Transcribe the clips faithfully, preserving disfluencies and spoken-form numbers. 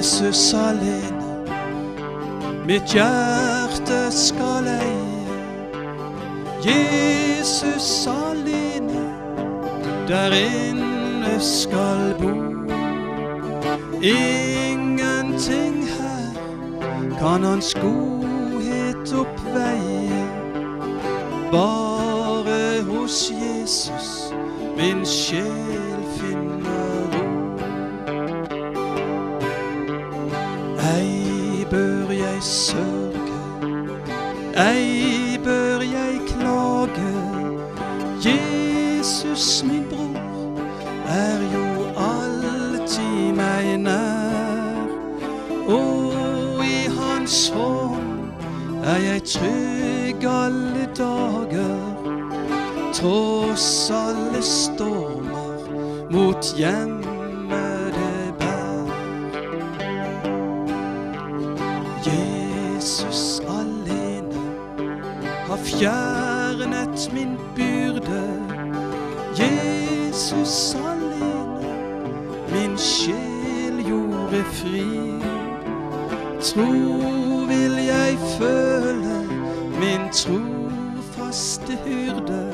Jesus alene, mitt hjerte skal eie. Jesus alene, der inne skal bo. Ingenting her kan hans godhet oppveie. Bare hos Jesus min sjel finner ro. Ei bør jeg sørge, ei bør jeg klage. Jesus min bror er jo alltid meg nær, og i hans hånd er jeg trygg alle dager. Tross alle stormer mot hjemmede bær. Jesus alene har fjernet min byrde. Jesus alene min sjel gjorde fri. Tro vil jeg føle, min trofaste hyrde.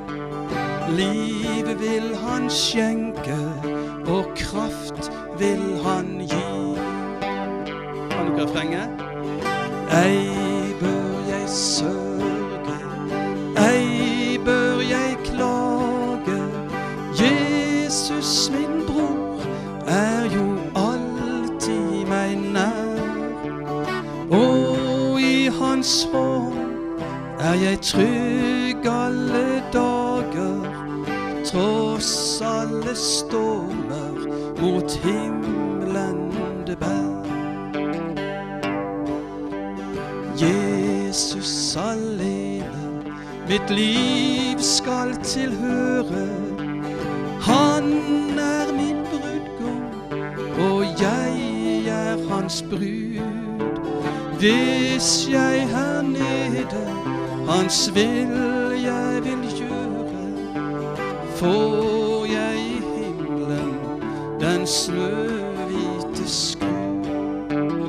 Liv vil han skjenke, og kraft vil han gi. Kan dere refrenget? Ei bør jeg sørge, ei bør jeg klage. Jesus min bror er jo alltid meg nær, og i hans hånd er jeg trygg alle dager. Tross alle stormer mot himmelen det bær. Jesus alene mitt liv skal tilhøre. Han er min brudgom, og jeg er hans brud. Hvis jeg her nede hans vilje vil gjøre, får jeg i himmelen den snøhvite skrud.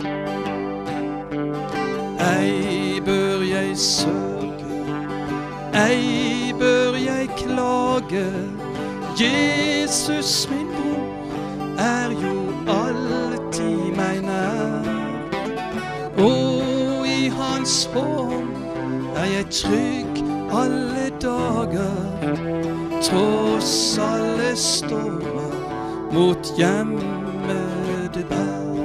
Ei bør jeg sørge, ei bør jeg klage. Jesus min bror er jo alltid meg nær, og i hans hånd er jeg trygg alle dager. Tross alle stormer mot hjemmede bær.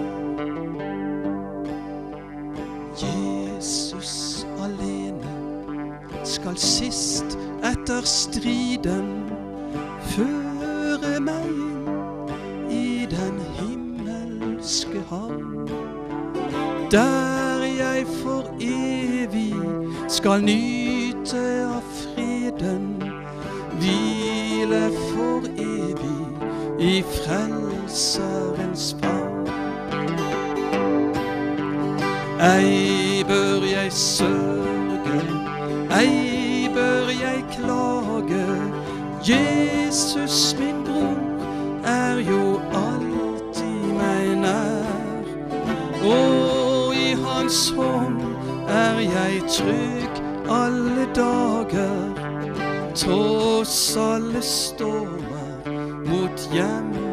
Jesus alene skal sist etter striden føre meg inn i den himmelske havn, der jeg for evig skal nyte av freden, hvile for evig i frelserens favn. Ei bør jeg sørge, ei bør jeg klage. Jesus min bror er jo alltid meg nær, og i hans hånd er jeg trygg alle dager. Tross alle stormer mot hjem